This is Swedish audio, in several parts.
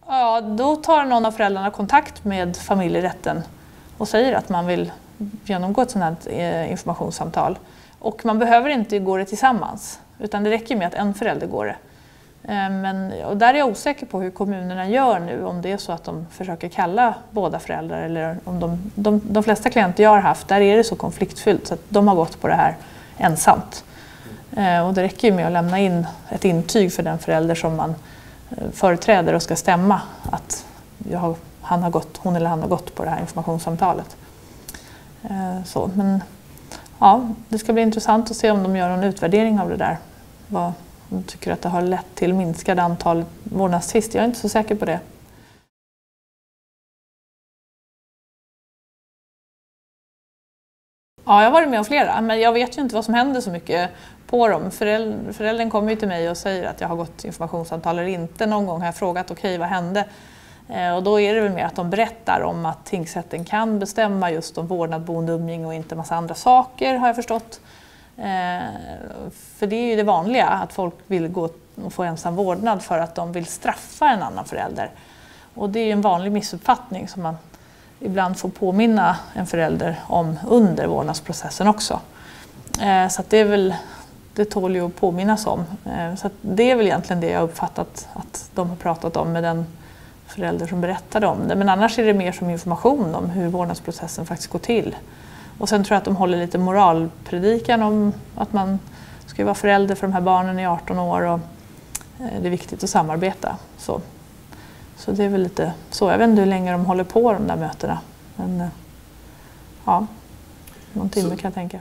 Ja, då tar någon av föräldrarna kontakt med familjerätten och säger att man vill genomgå ett sådant här informationssamtal. Och man behöver inte gå det tillsammans, utan det räcker med att en förälder går det. Och där är jag osäker på hur kommunerna gör nu, om det är så att de försöker kalla båda föräldrar eller om de flesta klienter jag har haft, där är det så konfliktfyllt så att de har gått på det här ensamt. Och det räcker ju med att lämna in ett intyg för den förälder som man företräder och ska stämma att hon eller han har gått på det här informationssamtalet. Men ja, det ska bli intressant att se om de gör en utvärdering av det där. Vad de tycker att det har lett till minskade antal vårdnadstvister. Jag är inte så säker på det. Ja, jag har varit med om flera, men jag vet ju inte vad som händer så mycket på dem. Föräldern kommer ju till mig och säger att jag har gått informationssamtal eller inte. Någon gång har jag frågat, okej, vad hände? Och då är det väl mer att de berättar om att tingsrätten kan bestämma just om vårdnad, boende, umgänge och inte en massa andra saker, har jag förstått. För det är ju det vanliga, att folk vill gå och få ensam vårdnad för att de vill straffa en annan förälder. Och det är ju en vanlig missuppfattning som man ibland får påminna en förälder om under vårdnadsprocessen också. Så att det tål ju att påminnas om. Så att det är väl egentligen det jag uppfattat att de har pratat om med den förälder som berättade om det. Men annars är det mer som information om hur vårdnadsprocessen faktiskt går till. Och sen tror jag att de håller lite moralpredikan om att man ska vara förälder för de här barnen i 18 år och det är viktigt att samarbeta. Så det är väl lite så. Jag vet inte hur länge de håller på de där mötena. Men ja, någon timme kan jag tänka.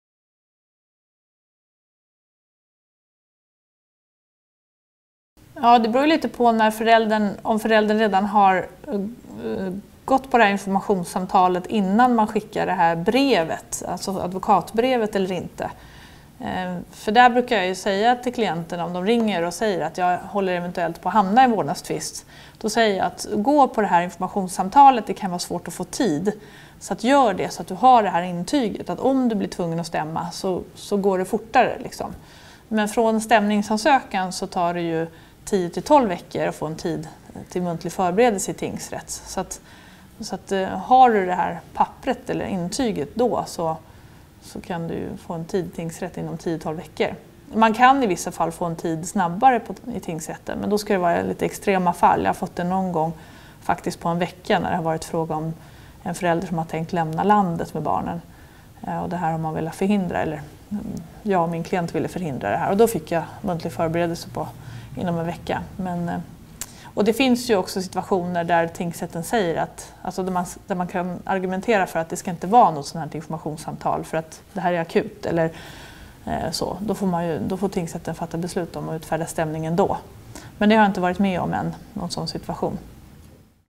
Ja, det beror lite på om föräldern redan har gått på det här informationssamtalet innan man skickar det här brevet, alltså advokatbrevet eller inte. För där brukar jag ju säga till klienterna, om de ringer och säger att jag håller eventuellt på att hamna i en vårdnadstvist, då säger jag att gå på det här informationssamtalet, det kan vara svårt att få tid. Så att gör det så att du har det här intyget, att om du blir tvungen att stämma så går det fortare. Liksom. Men från stämningsansökan så tar det ju 10-12 veckor att få en tid till muntlig förberedelse i tingsrätt. Så att har du det här pappret eller intyget då så kan du få en tid i tingsrätt inom 10-12 veckor. Man kan i vissa fall få en tid snabbare i tingsrätten, men då ska det vara lite extrema fall. Jag har fått det någon gång faktiskt på en vecka när det har varit fråga om en förälder som har tänkt lämna landet med barnen. Och det här har man velat förhindra, eller jag och min klient ville förhindra det här. Och då fick jag muntlig förberedelse inom en vecka. Och det finns ju också situationer där tingsrätten säger att, alltså där man kan argumentera för att det ska inte vara något sådant här informationssamtal för att det här är akut eller så. Då får tingsrätten fatta beslut om att utfärda stämningen då. Men det har jag inte varit med om än, någon sån situation.